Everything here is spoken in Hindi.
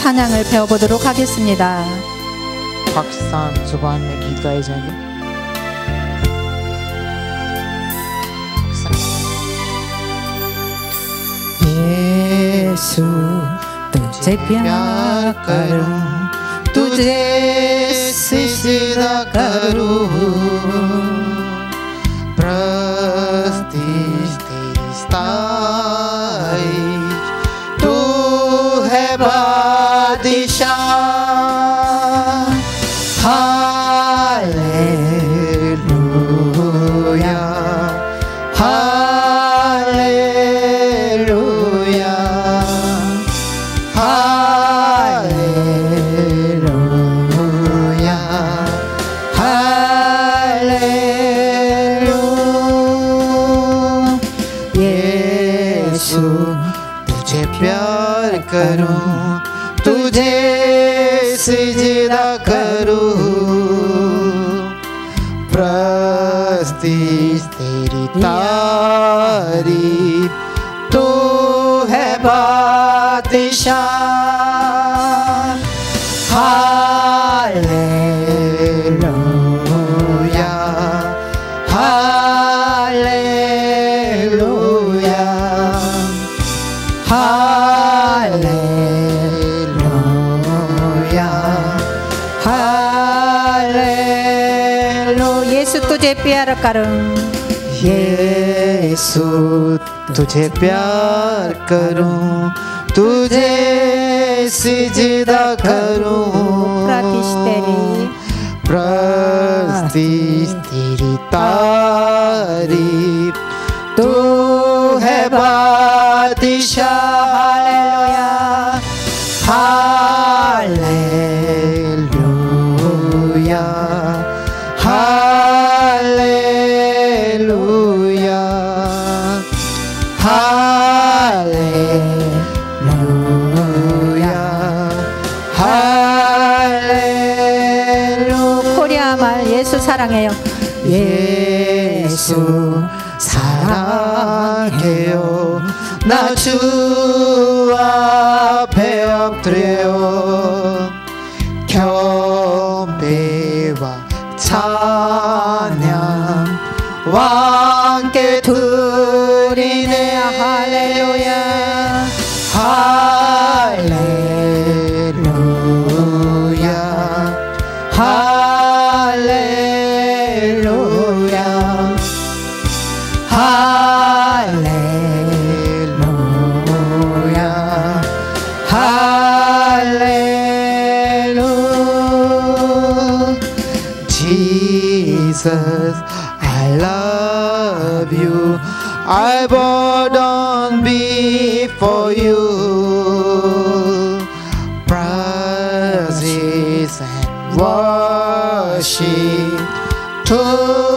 찬양을 배워보도록 하겠습니다. पाकिस्तान जुबान में गीत गाए जाएंगे। यीशु तुझे प्यार करूं, तुझे सिजदा करूं, प्रस्तीज तेरी स्ताइश, तू है बादशाह। Hallelujah, hallelujah, hallelujah, hallelujah. Yeshu तुझे प्यार करूं, तुझे सिजदा करूं, प्रस्तीज तेरी तारीफ, तू है बादशाह। Hallelujah, hallelujah, hallelujah, hallelujah. Yeshu तुझे प्यार करूं, यीशु तुझे प्यार करूं, तुझे सिजदा करूं, प्रस्तीज तेरी तारीफ, तू है बादशाह। Hallelujah, hallelujah, hallelujah, hallelujah. 코리아 말 예수 사랑해요. 예수 사랑해요. 나 주 앞에 엎드려요. 경배와 찬양 함께 드리네. 할렐루야, 할렐루야, 할렐루야, 할렐루야, 할렐루야. Jesus, I love you, I bow down before you. Praises and worship to